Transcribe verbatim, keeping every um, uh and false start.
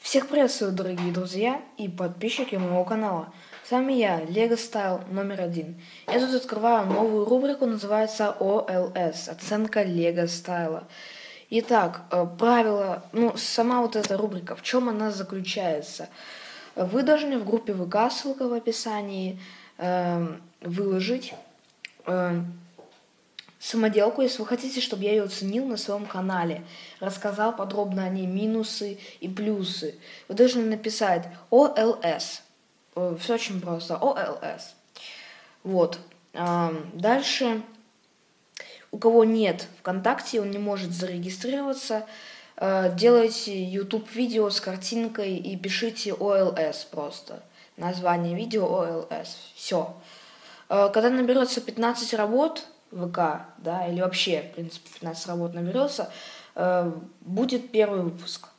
Всех приветствую, дорогие друзья и подписчики моего канала. С вами я, Lego Style номер один. Я тут открываю новую рубрику, называется о эл эс, оценка Lego Style. Итак, правило, ну, сама вот эта рубрика, в чем она заключается? Вы должны в группе ВК, ссылка в описании, э, выложить э, самоделку, если вы хотите, чтобы я ее оценил на своем канале, рассказал подробно о ней, минусы и плюсы. Вы должны написать о эл эс. Все очень просто. о эл эс. Вот. Дальше, у кого нет ВКонтакте, он не может зарегистрироваться, делайте YouTube видео с картинкой и пишите о эл эс просто. Название видео о эл эс. Все. Когда наберется пятнадцать работ ВК, да, или вообще, в принципе, пятнадцать работ наберется, будет первый выпуск.